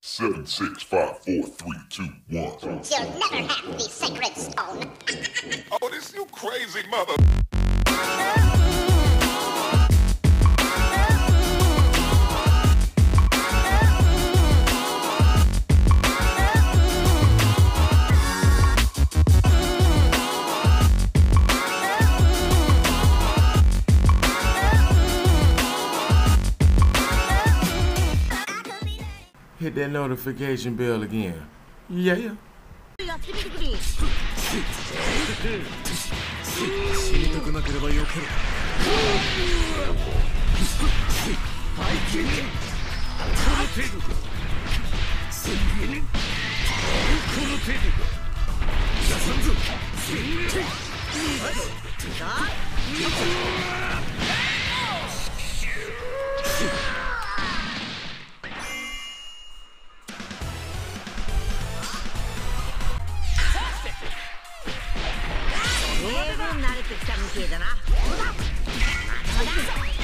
Seven, six, five, four, three, two, one. You'll never have the sacred stone. Oh, this you crazy mother. ？Hit that notification bell again. Yeah. 死にたくなければよける。背景この程度か。宣言この程度か。出さんぞ。宣言。 十分慣れてきたみてえだな。